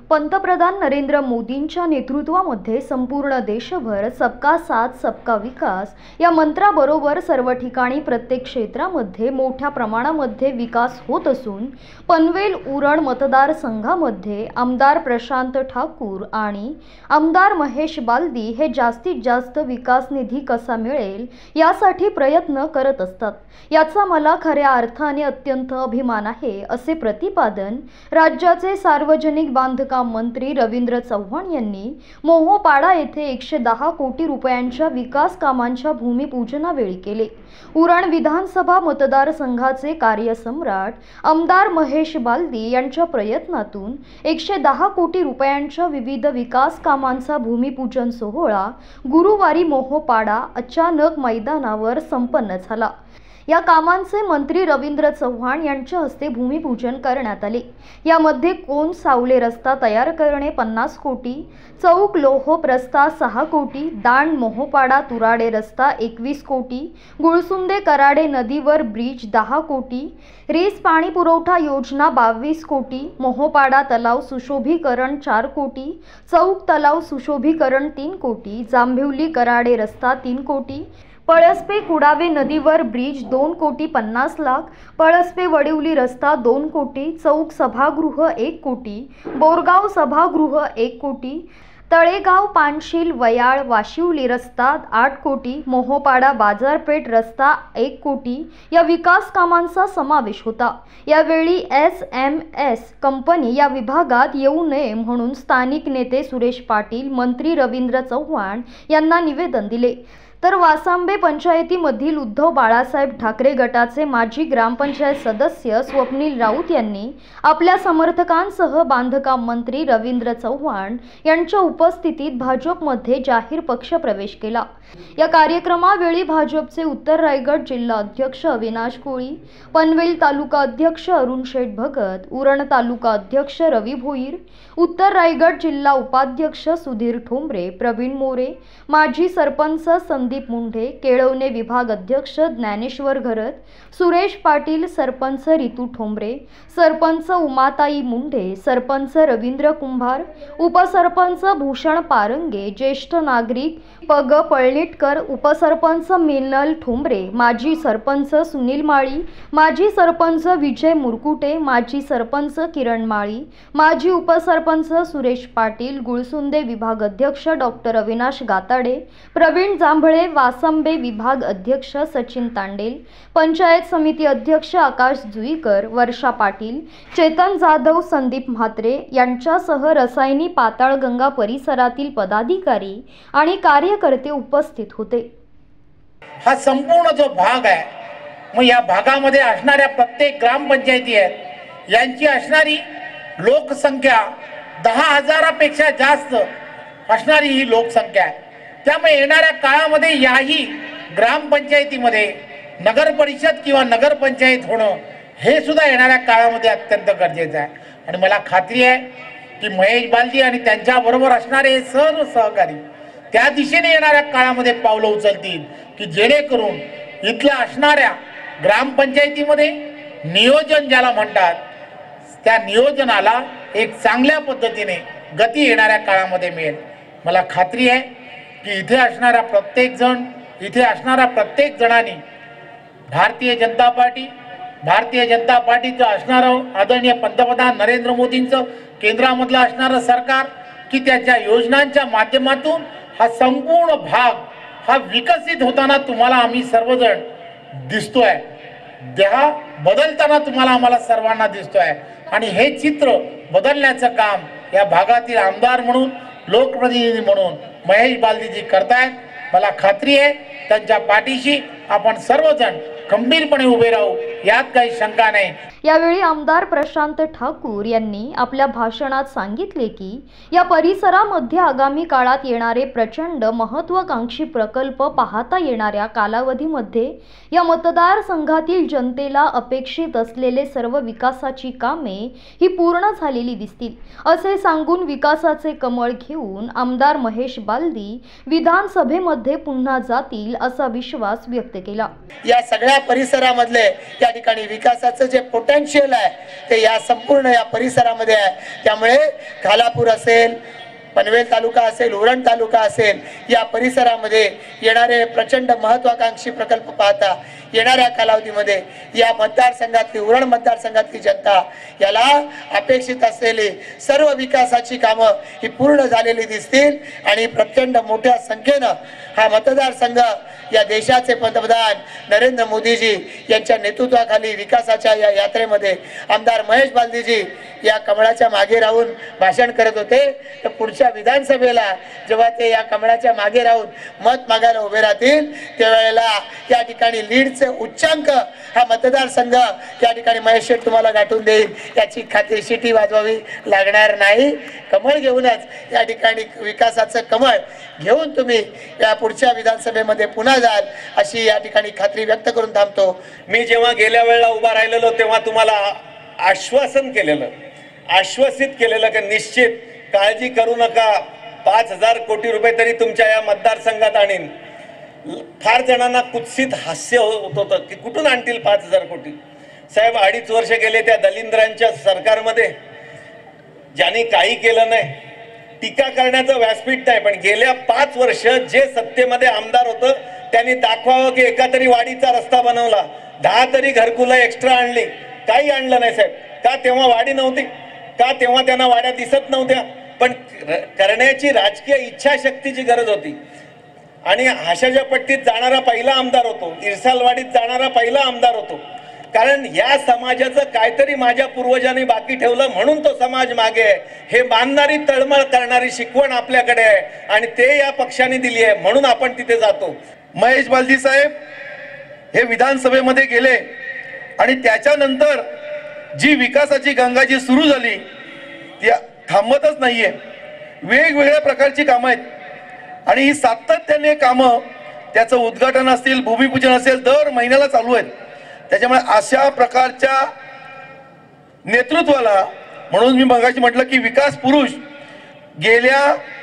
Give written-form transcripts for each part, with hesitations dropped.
पंतप्रधान नरेंद्र मोदींच्या नेतृत्वामध्ये संपूर्ण देशभर सबका साथ सबका विकास या मंत्राबरोबर सर्व ठिकाणी प्रत्येक क्षेत्रामध्ये मोठ्या प्रमाणामध्ये विकास होत असून पनवेल उरण मतदारसंघामध्ये आमदार प्रशांत ठाकूर आणि आमदार महेश बालदी हे जास्तीत जास्त विकास निधी कसा मिळेल यासाठी प्रयत्न करत असतात। याचा मला खऱ्या अर्थाने अत्यंत अभिमान आहे असे प्रतिपादन राज्याचे सार्वजनिक बांधकाम मंत्री रवींद्र चव्हाण यांनी मोहोपाडा येथे 110 कोटी रुपयांच्या विकास कामांच्या भूमिपूजनावेळी केले। उरण विधानसभा मतदारसंघाचे कार्यसम्राट आमदार महेश बालदी यांच्या प्रयत्नातून 110 कोटी रुपयांच्या विविध विकास कामांचा भूमिपूजन सोहळा गुरुवारी मोहोपाडा अचानक मैदानावर संपन्न झाला। या कामांचे मंत्री रवींद्र चव्हाण यांच्या हस्ते भूमिपूजन करण्यात आले। यामध्ये कोन सावले रस्ता तयार करणे 50 कोटी, चौक लोहोप रस्ता 6 कोटी, दांड मोहोपाडा तुराडे रस्ता 21 कोटी, गुळसुंदे कराडे नदीवर ब्रिज 10 कोटी, रेस पाणी पुरवठा योजना 22 कोटी, मोहोपाडा तलाव सुशोभीकरण 4 कोटी, चौक तलाव सुशोभीकरण 3 कोटी, जांभिवली कराडे रस्ता 3 कोटी, पळसपे कुडावे नदीवर ब्रिज 2 कोटी 50 लाख, पळसपे वडिवली रस्ता 2 कोटी, चौक सभागृह 1 कोटी, बोरगाव सभागृह 1 कोटी, तळेगाव पानशील वयाळ वाशिवली रस्ता 8 कोटी, मोहोपाडा बाजारपेठ रस्ता 1 कोटी या विकास कामांचा समावेश होता। यावेळी SMS कंपनी या विभागात येऊ नये म्हणून स्थानिक नेते सुरेश पाटील, मंत्री रवींद्र चव्हाण यांना निवेदन दिले। तर वासांबे पंचायतीमधील उद्धव बाळासाहेब ठाकरे गटाचे माजी ग्रामपंचायत सदस्य स्वप्नील राऊत यांनी आपल्या समर्थकांसह बांधकाम मंत्री रवींद्र चव्हाण यांच्या उपस्थितीत भाजपमध्ये जाहीर पक्ष प्रवेश केला। या कार्यक्रमावेळी भाजपचे उत्तर रायगड जिल्हा अध्यक्ष अविनाश कोळी, पनवेल तालुका अध्यक्ष अरुण शेठ भगत, उरण तालुका अध्यक्ष रवी भोईर, उत्तर रायगड जिल्हा उपाध्यक्ष सुधीर ठोंबरे, प्रवीण मोरे, माजी सरपंच संदीप मुंढे, केळवणे विभाग अध्यक्ष ज्ञानेश्वर घरत, सुरेश पाटील, सरपंच रितू ठोंबरे, सरपंच उमाताई मुंढे, सरपंच रवींद्र कुंभार, उपसरपंच भूषण पारंगे, ज्येष्ठ नागरिक पग पळणीटकर, उपसरपंच मिनल ठोंबरे, माजी सरपंच सुनील माळी, माजी सरपंच विजय मुरकुटे, माजी सरपंच किरण माळी, माजी उपसरपंच सुरेश पाटील, गुळसुंदे विभाग अध्यक्ष डॉक्टर अविनाश गाताडे, प्रवीण जांभळे, वासंबे विभाग अध्यक्ष सचिन तांडेल, पंचायत समिती अध्यक्ष आकाश जुईकर, वर्षा पाटील, चेतन जाधव, संदीप म्हात्रे यांच्यासह रसायनी पाताळगंगा परिसरातील पदाधिकारी आणि कार्यकर्ते उपस्थित होते। हा संपूर्ण जो भाग आहे, मग या भागामध्ये असणाऱ्या प्रत्येक ग्रामपंचायती आहेत यांची असणारी लोकसंख्या 10,000पेक्षा जास्त असणारी ही लोकसंख्या आहे। त्यामुळे येणाऱ्या काळामध्ये याही ग्रामपंचायतीमध्ये नगर परिषद किंवा नगरपंचायत होणं हे सुद्धा येणाऱ्या काळामध्ये अत्यंत गरजेचं आहे। आणि मला खात्री आहे की महेश बालदी आणि त्यांच्याबरोबर असणारे हे सर्व सहकारी त्या दिशेने येणाऱ्या काळामध्ये पावलं उचलतील की जेणेकरून इथल्या असणाऱ्या ग्रामपंचायतीमध्ये नियोजन ज्याला म्हणतात त्या नियोजनाला एक चांगल्या पद्धतीने गती येणाऱ्या काळामध्ये मिळेल। मला खात्री आहे की इथे असणारा प्रत्येक जण, इथे असणारा प्रत्येक जणांनी भारतीय जनता पार्टीचं असणारं आदरणीय पंतप्रधान नरेंद्र मोदींचं केंद्रामधलं असणारं सरकार की त्याच्या योजनांच्या माध्यमातून हा संपूर्ण भाग हा विकसित होताना तुम्हाला आम्ही सर्वजण दिसतोय, देहा बदलताना तुम्हाला आम्हाला सर्वांना दिसतोय। आणि हे चित्र बदलण्याचं काम या भागातील आमदार म्हणून, लोकप्रतिनिधी म्हणून महेश बालदीजी करतायत। मला खात्री आहे त्यांच्या पाठीशी आपण सर्वजण खंबीरपणे उभे राहू, यात काही शंका नाही। यावेळी आमदार प्रशांत ठाकूर यांनी आपल्या भाषणात सांगितले की या परिसरामध्ये आगामी काळात येणारे प्रचंड महत्त्वाकांक्षी प्रकल्प पाहता येणाऱ्या कालावधीमध्ये या मतदारसंघातील जनतेला अपेक्षित असलेले सर्व विकासाची कामे ही पूर्ण झालेली दिसतील असे सांगून विकासाचे कमळ घेऊन आमदार महेश बालदी विधानसभेमध्ये पुन्हा जातील असा विश्वास व्यक्त केला। या सगळ्या परिसरामधले या ठिकाणी विकासाचं जे पोटेन्शियल आहे ते या संपूर्ण या परिसरामध्ये आहे. त्यामुळे खालापूर असेल, पनवेल तालुका असेल, उरण तालुका असेल, या परिसरामध्ये येणारे प्रचंड महत्वाकांक्षी प्रकल्प पाहता येणाऱ्या कालावधीमध्ये या मतदारसंघातली, उरण मतदारसंघातली जनता याला अपेक्षित असलेली सर्व विकासाची कामं ही पूर्ण झालेली दिसतील आणि प्रचंड मोठ्या संख्येनं हा मतदारसंघ या देशाचे पंतप्रधान नरेंद्र मोदीजी यांच्या नेतृत्वाखाली विकासाच्या या यात्रेमध्ये आमदार महेश बालदीजी या कमळाच्या मागे राहून भाषण करत होते. तर पुढच्या विधानसभेला जेव्हा ते या कमळाच्या मागे राहून मत मागायला उभे राहतील त्यावेळेला या ठिकाणी लीडचे उच्चांक हा मतदारसंघ या ठिकाणी महेश शेठ तुम्हाला गाठून देईल याची खात्री शिटी वाजवावी लागणार नाही. कमळ घेऊनच या ठिकाणी विकासाचं कमळ घेऊन तुम्ही या पुढच्या विधानसभेमध्ये पुन्हा जाल अशी या ठिकाणी खात्री व्यक्त करून थांबतो. मी जेव्हा गेल्या वेळेला उभा राहिलेलो तेव्हा तुम्हाला आश्वासन केलेलं, आश्वासित केलेलं की निश्चित काळजी करू नका, 5,000 कोटी रुपये तरी तुमच्या या मतदारसंघात आणीन. फार जणांना कुत्सित हास्य होत होतं की कुठून आणतील 5,000 कोटी. साहेब 2.5 वर्ष गेले त्या दलिंद्रांच्या सरकारमध्ये, ज्यांनी काही केलं नाही. टीका करण्याचं व्यासपीठ नाही, पण गेल्या 5 वर्ष जे सत्तेमध्ये आमदार होतं त्यांनी दाखवावं की एका तरी वाडीचा रस्ता बनवला, 10 तरी घरकुलं एक्स्ट्रा आणली. काही आणलं नाही साहेब. का तेव्हा वाडी नव्हती? का तेव्हा त्यांना वाड्या दिसत नव्हत्या? पण करण्याची राजकीय इच्छाशक्तीची गरज होती. आणि हाशाच्या पट्टीत जाणारा पहिला आमदार होतो, इरसालवाडीत जाणारा पहिला आमदार होतो. कारण या समाजाचं काहीतरी माझ्या पूर्वजांनी बाकी ठेवलं म्हणून तो समाज मागे आहे हे मानणारी, तळमळ करणारी शिकवण आपल्याकडे आहे आणि ते या पक्षाने दिली आहे म्हणून आपण तिथे जातो. महेश बालदी साहेब हे विधानसभेमध्ये गेले आणि त्याच्यानंतर जी विकासाची गंगा जी सुरू झाली ती थांबतच नाहीये. वेगवेगळ्या प्रकारची कामं आहेत आणि ही सातत्याने कामं, त्याचं उद्घाटन असेल, भूमिपूजन असेल, दर महिन्याला चालू आहेत. त्याच्यामुळे अशा प्रकारच्या नेतृत्वाला, म्हणून मी मगाशी म्हटलं की विकास पुरुष, गेल्या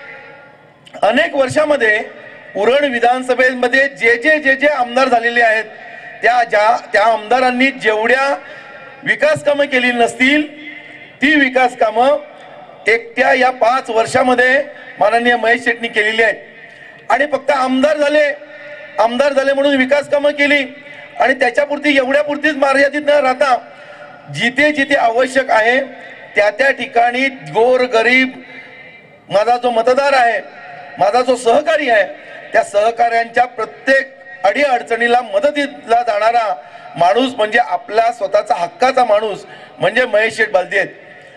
अनेक वर्षामध्ये उरण विधानसभेमध्ये जे आमदार झालेले आहेत त्या आमदारांनी जेवढ्या विकास कामं केली नसतील ती विकास कामं एकट्या या 5 वर्षामध्ये माननीय महेश शेट्टी केलेली आहेत. आणि फक्त आमदार झाले म्हणून विकास कामं केली आणि त्याच्यापुरती एवढ्यापुरतीच मर्यादित न राहता जिथे जिथे आवश्यक आहे त्या ठिकाणी गोर गरीब, माझा जो मतदार आहे, माझा जो सहकारी आहे, त्या सहकाऱ्यांच्या प्रत्येक अडी अडचणीला मदतीला जाणारा माणूस म्हणजे आपला स्वतःचा हक्काचा माणूस म्हणजे महेश शेठ बालदी आहेत.